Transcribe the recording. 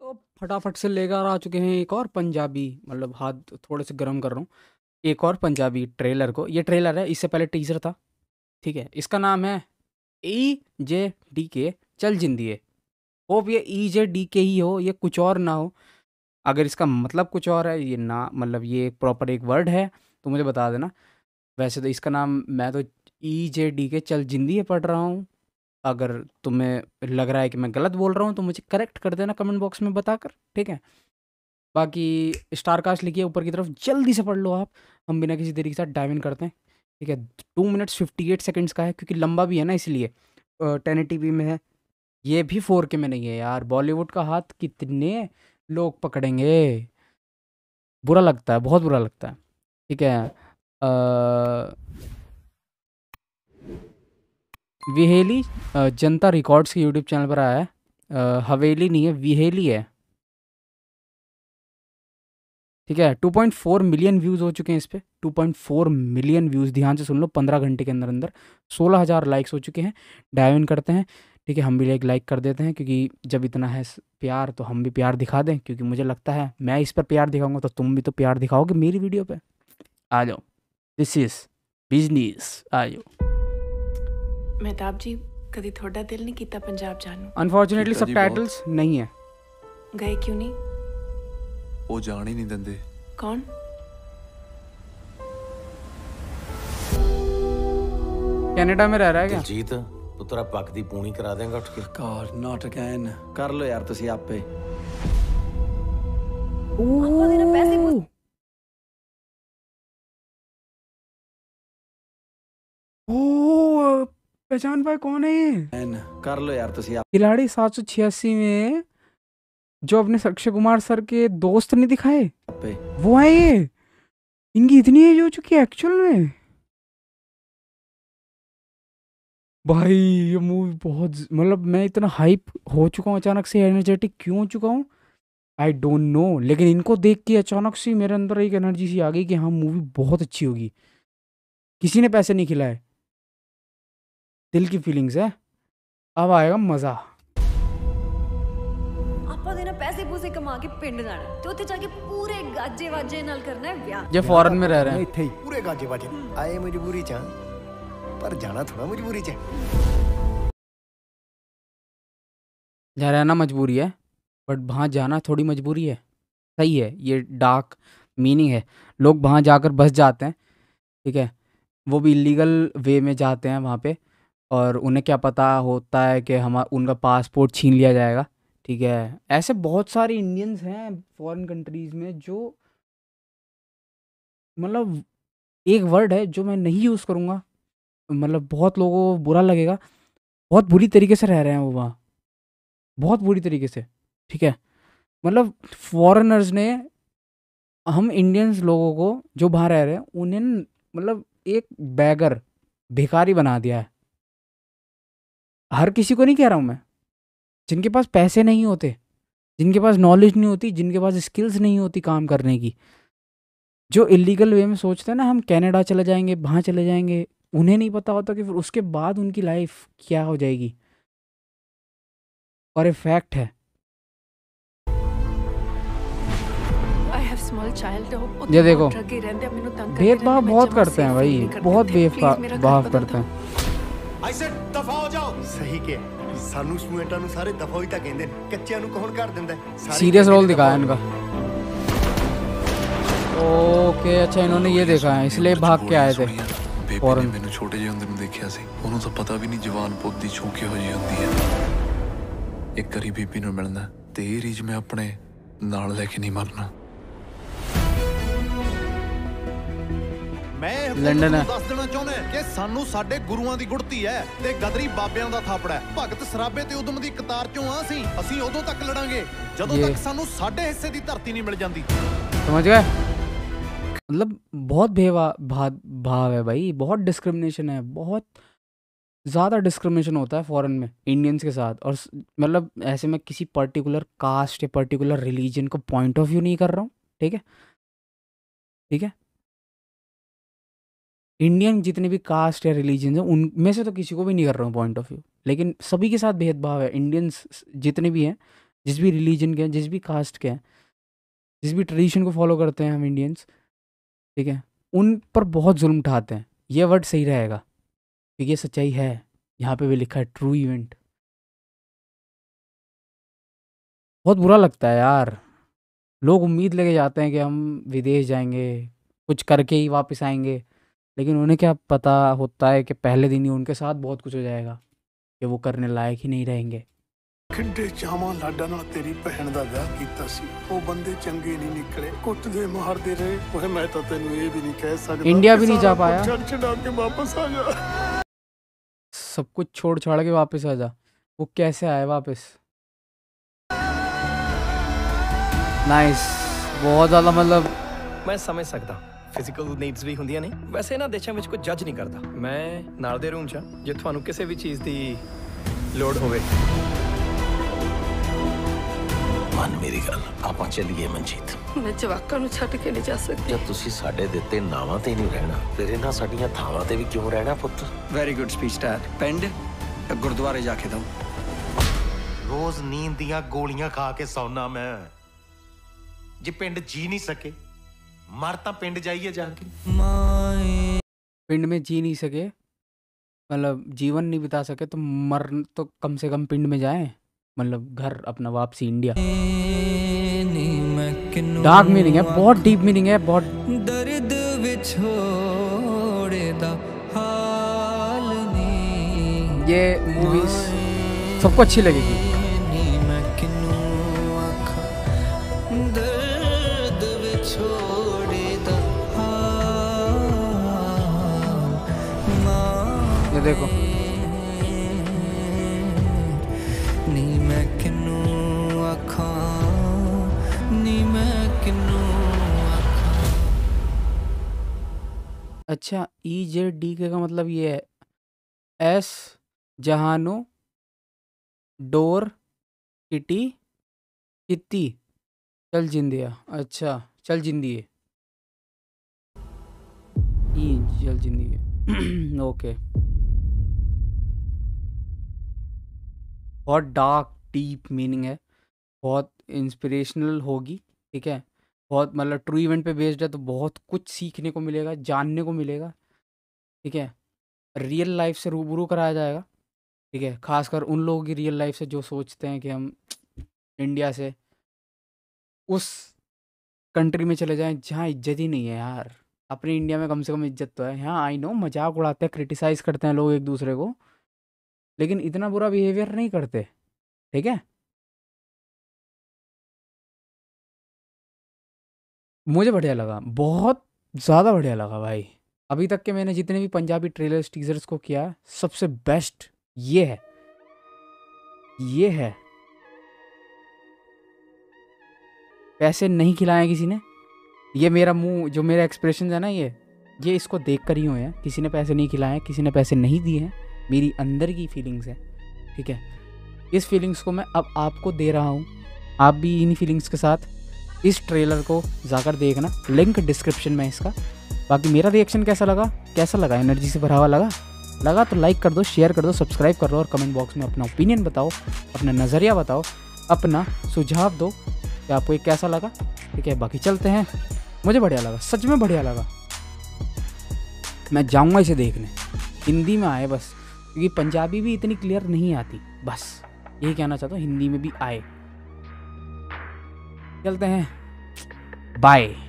तो फटाफट से लेकर आ चुके हैं एक और पंजाबी, मतलब हाथ थोड़े से गर्म कर रहा हूँ। एक और पंजाबी ट्रेलर को, ये ट्रेलर है, इससे पहले टीजर था। ठीक है, इसका नाम है EJDK चल जिंदिए। होप ये EJDK ही हो, ये कुछ और ना हो। अगर इसका मतलब कुछ और है, ये ना मतलब ये प्रॉपर एक वर्ड है तो मुझे बता देना। वैसे तो इसका नाम मैं तो EJDK चल जिंदिए पढ़ रहा हूँ। अगर तुम्हें लग रहा है कि मैं गलत बोल रहा हूँ तो मुझे करेक्ट कर देना कमेंट बॉक्स में बताकर, ठीक है। बाकी स्टार कास्ट लिखिए ऊपर की तरफ, जल्दी से पढ़ लो आप। हम बिना किसी देरी के साथ डाइव इन करते हैं, ठीक है। 2 मिनट्स 58 सेकेंड्स का है क्योंकि लंबा भी है ना, इसलिए 1080p में है। ये भी 4K में नहीं है यार। बॉलीवुड का हाथ कितने लोग पकड़ेंगे, बुरा लगता है, बहुत बुरा लगता है। ठीक है। विहेली जनता रिकॉर्ड्स के यूट्यूब चैनल पर आया है। हवेली नहीं है, विहेली है, ठीक है। 2.4 मिलियन व्यूज़ हो चुके हैं इस पे, 2.4 मिलियन व्यूज़, ध्यान से सुन लो। 15 घंटे के अंदर अंदर 16,000 लाइक्स हो चुके हैं। डाइव इन करते हैं, ठीक है। हम भी एक लाइक कर देते हैं क्योंकि जब इतना है प्यार तो हम भी प्यार दिखा दें, क्योंकि मुझे लगता है मैं इस पर प्यार दिखाऊंगा तो तुम भी तो प्यार दिखाओगे मेरी वीडियो पे। आ जाओ, दिस इज बिजनेस, आ जाओ। मेहताब जी, कभी थोड़ा दिल नहीं किया पंजाब जाने ਨੂੰ? अनफॉर्चुनेटली सबटाइटल्स नहीं है। गए क्यों नहीं? वो जान ही नहीं देंगे। कौन? कनाडा में रह रहा है क्या? दिलजीत, पुत्रा पक दी पूनी करा देंगा उठ के? God, not again. कर लो यार तुसी आपे। ओह, पहचान पाए कौन है ये? कर लो यार तुसी खिलाड़ी 786 में जो अपने अक्षय कुमार सर के दोस्त नहीं दिखाए, आपे। वो है ये। इनकी इतनी एज हो चुकी है एक्चुअल में। भाई ये मूवी बहुत, मतलब मैं इतना हाइप हो चुका हूँ, अचानक से एनर्जेटिक क्यों हो चुका हूँ आई डोंट नो। लेकिन इनको देख के अचानक से मेरे अंदर एक एनर्जी सी आ गई कि हाँ मूवी बहुत अच्छी होगी। किसी ने पैसे नहीं खिलाए, दिल की फीलिंग्स है। अब आएगा मजा। ਆਪਾਂ ਦੇ ਨਾ ਪੈਸੇ ਪੂਸੇ ਕਮਾ ਕੇ ਪਿੰਡ ਜਾਣਾ ਤੇ ਉੱਥੇ ਜਾ ਕੇ ਪੂਰੇ ਗਾਜੇ ਵਾਜੇ ਨਾਲ ਕਰਨਾ ਹੈ ਵਿਆਹ। ये फॉरेन में रह रहे हैं, ਇੱਥੇ ਹੀ ਪੂਰੇ ਗਾਜੇ ਵਾਜੇ ਆਏ ਮਜਬੂਰੀ ਚ ਪਰ ਜਾਣਾ ਥੋੜਾ ਮਜਬੂਰੀ ਚ यहाँ रहना मजबूरी है बट वहाँ जाना थोड़ी मजबूरी है। सही है, ये डार्क मीनिंग है। लोग वहाँ जाकर बस जाते हैं, ठीक है। वो भी इलीगल वे में जाते हैं वहाँ पे, और उन्हें क्या पता होता है कि हम उनका पासपोर्ट छीन लिया जाएगा, ठीक है। ऐसे बहुत सारे इंडियंस हैं फॉरेन कंट्रीज़ में जो, मतलब एक वर्ड है जो मैं नहीं यूज़ करूँगा, मतलब बहुत लोगों को बुरा लगेगा। बहुत बुरी तरीके से रह रहे हैं वो वहाँ, बहुत बुरी तरीके से, ठीक है। मतलब फॉरेनर्स ने हम इंडियंस लोगों को जो बाहर रह रहे हैं उन्हें मतलब एक बैगर, भिखारी बना दिया है। हर किसी को नहीं कह रहा हूँ मैं, जिनके पास पैसे नहीं होते, जिनके पास नॉलेज नहीं होती, जिनके पास स्किल्स नहीं होती काम करने की, जो इलीगल वे में सोचते हैं ना हम कनाडा चले जाएंगे, वहाँ चले जाएंगे, उन्हें नहीं पता होता कि फिर उसके बाद उनकी लाइफ क्या हो जाएगी। और ये फैक्ट है। I have small child, वो ये देखो, ट्रक ही रहते हैं, मैंने तंग करते भेदभाव रहते हैं, बहुत मैं करते हैं जमा भाई, safe feel नहीं बहुत करते। Please मेरा घर भेदभाव बदल करते दो। हैं। ऐसे दफा हो जाओ। ਸਹੀ ਕਿ ਸਾਨੂੰ ਸਮੂਹਟਾਂ ਨੂੰ ਸਾਰੇ ਦਫਾ ਹੀ ਤਾਂ ਕਹਿੰਦੇ ਨੇ, ਕੱਚਿਆਂ ਨੂੰ ਕੌਣ ਕਰ ਦਿੰਦਾ ਸਾਰੇ सीरियस ਕਹਿੰਦੇ रोल ਨੇ दिखाया दफा इनका। ओके अच्छा, इन्होंने ये देखा है इसलिए भाग के आए थे ਬੇਬੀ ਨੇ फॉरेन। ਮੈਨੂੰ ਛੋਟੇ ਜਿਹੇ ਹੁੰਦੇ ਨੂੰ ਦੇਖਿਆ ਸੀ, ਉਹਨੂੰ ਤਾਂ ਪਤਾ ਵੀ ਨਹੀਂ ਜਵਾਨ ਪੁੱਤ ਦੀ ਛੂਹ ਕਿਹੋ ਜਿਹੀ ਹੁੰਦੀ ਹੈ। ਇੱਕ ਵਾਰੀ ਬੀਬੀ ਨੂੰ ਮਿਲਣਾ ਤੇ ਇਹ ਰੀਝ ਮੈਂ ਆਪਣੇ ਨਾਲ ਲੈ ਕੇ ਨਹੀਂ ਮਰਨਾ। ਮੈਂ ਲੰਡਨ ਹੈ। ਦੱਸ ਦੇਣਾ ਚਾਹੁੰਦਾ ਕਿ ਸਾਨੂੰ ਸਾਡੇ ਗੁਰੂਆਂ ਦੀ ਗੁੜਤੀ ਹੈ ਤੇ ਗਦਰੀ ਬਾਬਿਆਂ ਦਾ ਥਾਪੜਾ ਹੈ। ਭਗਤ ਸਰਾਬੇ ਤੇ ਉਦਮ ਦੀ ਕਤਾਰ ਚੋਂ ਆ ਅਸੀਂ ਉਦੋਂ ਤੱਕ ਲੜਾਂਗੇ ਜਦੋਂ ये- ਤੱਕ ਸਾਨੂੰ ਸਾਡੇ ਹਿੱਸੇ ਦੀ ਧਰਤੀ ਨਹੀਂ ਮਿਲ ਜਾਂਦੀ। समझ गए? मतलब बहुत भाव है भाई, बहुत डिस्क्रिमिनेशन है, बहुत ज़्यादा डिस्क्रिमिनेशन होता है फॉरेन में इंडियंस के साथ। और मतलब ऐसे मैं किसी पर्टिकुलर कास्ट या पर्टिकुलर रिलीजन को पॉइंट ऑफ व्यू नहीं कर रहा हूँ, ठीक है, ठीक है। इंडियन जितने भी कास्ट या रिलीजन हैं उनमें से तो किसी को भी नहीं कर रहा हूँ पॉइंट ऑफ व्यू, लेकिन सभी के साथ भेदभाव है। इंडियंस जितने भी हैं, जिस भी रिलीजन के हैं, जिस भी कास्ट के हैं, जिस भी ट्रेडिशन को फॉलो करते हैं हम इंडियंस, ठीक है, उन पर बहुत जुल्म उठाते हैं। ये वर्ड सही रहेगा क्योंकि ये सच्चाई है, यहाँ पे भी लिखा है ट्रू इवेंट। बहुत बुरा लगता है यार, लोग उम्मीद लेके जाते हैं कि हम विदेश जाएंगे, कुछ करके ही वापस आएंगे, लेकिन उन्हें क्या पता होता है कि पहले दिन ही उनके साथ बहुत कुछ हो जाएगा कि वो करने लायक ही नहीं रहेंगे। ਕਿੱਡੇ ਚਾਵਾਂ ਲਾਡਾਂ ਨਾਲ ਤੇਰੀ ਭੈਣ ਦਾ ਵਿਆਹ ਕੀਤਾ ਸੀ, ਉਹ ਬੰਦੇ ਚੰਗੇ ਨਹੀਂ ਨਿਕਲੇ, ਕੁੱਟਦੇ ਮਾਰਦੇ ਰਹੇ। ਓਏ ਮੈਂ ਤਾਂ ਤੈਨੂੰ ਇਹ ਵੀ ਨਹੀਂ ਕਹਿ ਸਕਦਾ, इंडिया भी नहीं जा पाया, ਛੱਡ ਛਡਾ ਕੇ ਵਾਪਸ ਆ ਜਾ। सब कुछ छोड़ छाड़ के वापस आ जा। वो कैसे आए वापस? नाइस, बहुत ज़्यादा मतलब ਮੈਂ ਸਮਝ ਸਕਦਾ ਫਿਜ਼ੀਕਲ ਨੀਡਸ ਵੀ ਹੁੰਦੀਆਂ ਨੇ। ਵੈਸੇ ਇਹਨਾਂ ਦੇਸ਼ਾਂ ਵਿੱਚ ਕੋਈ ਜੱਜ ਨਹੀਂ ਕਰਦਾ। ਮੈਂ ਨਾਲ ਦੇ ਰੂਮ 'ਚ ਜੇ ਤੁਹਾਨੂੰ ਕਿਸੇ ਵੀ ਚੀਜ਼ ਦੀ ਲੋੜ ਹੋਵੇ। ਮੰਨ ਮੇਰੀ ਗੱਲ, ਆਪਾਂ ਚੱਲੀਏ ਮਨਜੀਤ। ਮੈਂ ਜਵਾਕਾਂ ਨੂੰ ਛੱਡ ਕੇ ਨਹੀਂ ਜਾ ਸਕਦੀ। ਜਦ ਤੁਸੀਂ ਸਾਡੇ ਦਿੱਤੇ ਨਾਵਾਂ ਤੇ ਨਹੀਂ ਰਹਿਣਾ, ਫਿਰ ਇਹਨਾਂ ਸਾਡੀਆਂ ਥਾਵਾਂ ਤੇ ਵੀ ਕਿਉਂ ਰਹਿਣਾ ਪੁੱਤ? Very good speech dad. ਪਿੰਡ ਗੁਰਦੁਆਰੇ ਜਾ ਕੇ ਦਊਂ। ਰੋਜ਼ ਨੀਂਦ ਦੀਆਂ ਗੋਲੀਆਂ ਖਾ ਕੇ ਸੌਣਾ ਮੈਂ। ਜੇ ਪਿੰਡ ਜੀ ਨਹੀਂ ਸਕੇ, ਮਰ ਤਾਂ ਪਿੰਡ ਜਾਈਏ ਜਾ ਕੇ। पिंड में जी नहीं सके, मतलब जीवन नहीं बिता सके, तो मर तो कम से कम पिंड में जाएं, मतलब घर अपना वापसी इंडिया। डार्क मीनिंग है, बहुत डीप मीनिंग है, बहुत। दर्द ये मूवीज सबको अच्छी लगेगी। ये देखो, अच्छा EJDK का मतलब ये है एस जहानो डोर किटी कित्ती चल जिंदिया। अच्छा, चल जिंदिए, चल जिंदिए। ओके, बहुत डार्क डीप मीनिंग है, बहुत इंस्पिरेशनल होगी, ठीक है, बहुत मतलब ट्रू इवेंट पे बेस्ड है, तो बहुत कुछ सीखने को मिलेगा, जानने को मिलेगा, ठीक है, रियल लाइफ से रूबरू कराया जाएगा, ठीक है, खासकर उन लोगों की रियल लाइफ से जो सोचते हैं कि हम इंडिया से उस कंट्री में चले जाएं जहाँ इज्जत ही नहीं है यार। अपने इंडिया में कम से कम इज्जत तो है। हाँ, आई नो, मजाक उड़ाते हैं, क्रिटिसाइज करते हैं लोग एक दूसरे को, लेकिन इतना बुरा बिहेवियर नहीं करते, ठीक है। मुझे बढ़िया लगा, बहुत ज़्यादा बढ़िया लगा भाई। अभी तक के मैंने जितने भी पंजाबी ट्रेलर्स टीजर्स को किया है, सबसे बेस्ट ये है, ये है। पैसे नहीं खिलाए किसी ने, ये मेरा मुंह जो मेरा एक्सप्रेशन है ना, ये इसको देख कर ही हुए हैं। किसी ने पैसे नहीं खिलाए, किसी ने पैसे नहीं दिए हैं, मेरी अंदर की फीलिंग्स है, ठीक है। इस फीलिंग्स को मैं अब आपको दे रहा हूँ, आप भी इन फीलिंग्स के साथ इस ट्रेलर को जाकर देखना, लिंक डिस्क्रिप्शन में इसका। बाकी मेरा रिएक्शन कैसा लगा, एनर्जी से भरा हुआ लगा तो लाइक कर दो, शेयर कर दो, सब्सक्राइब कर दो, और कमेंट बॉक्स में अपना ओपिनियन बताओ, अपना नज़रिया बताओ, अपना सुझाव दो कि आपको ये कैसा लगा, ठीक है। बाकी चलते हैं, मुझे बढ़िया लगा, सच में बढ़िया लगा। मैं जाऊँगा इसे देखने, हिंदी में आए बस, क्योंकि पंजाबी भी इतनी क्लियर नहीं आती, बस यही कहना चाहता हूँ, हिंदी में भी आए। चलते हैं, बाय।